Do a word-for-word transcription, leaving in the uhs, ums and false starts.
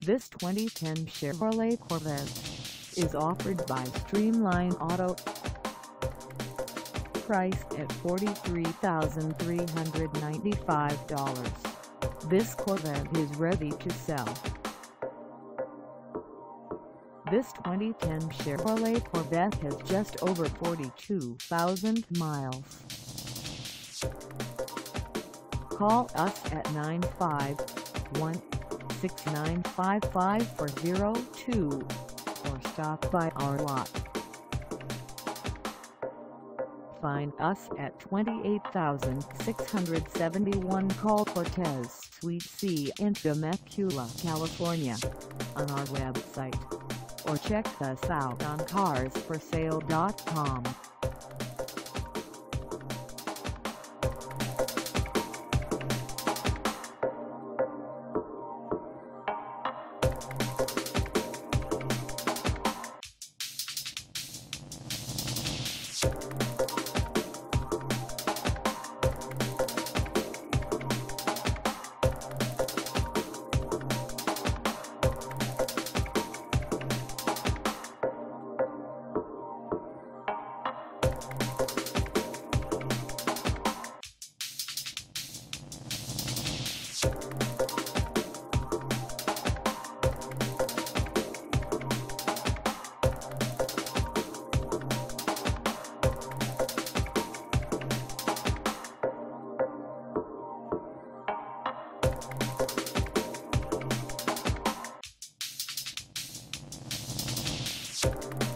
This twenty ten Chevrolet Corvette is offered by STREAMLINE Auto. Priced at forty-three thousand three hundred ninety-five dollars, this Corvette is ready to sell. This twenty ten Chevrolet Corvette has just over forty-two thousand miles. Call us at nine five one, six nine five, five four zero two or stop by our lot. Find us at twenty-eight thousand six hundred seventy-one Calle Cortez, Suite C in Temecula, California, on our website, or check us out on cars for sale dot com. You